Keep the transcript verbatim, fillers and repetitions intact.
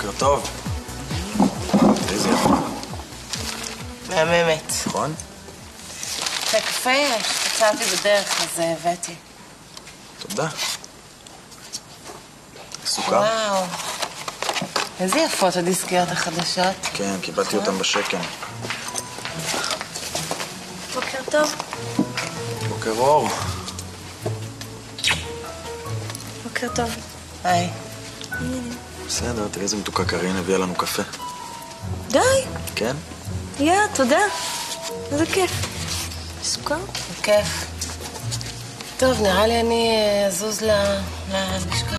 בוקר טוב. איזה יפה. מהממת. נכון? זה קפה יש, קצרתי בדרך, אז הבאתי. תודה. סוכר? וואו. איזה יפות הדיסקיות החדשות. כן, קיבלתי אותם בשקם. בוקר טוב. בוקר אור. בוקר טוב. היי. בסדר, תראי איזה מתוקה קרין הביאה לנו קפה. די. כן? יא, תודה. איזה כיף. סוכר? כיף. טוב, נראה לי אני אזוז ללשכה.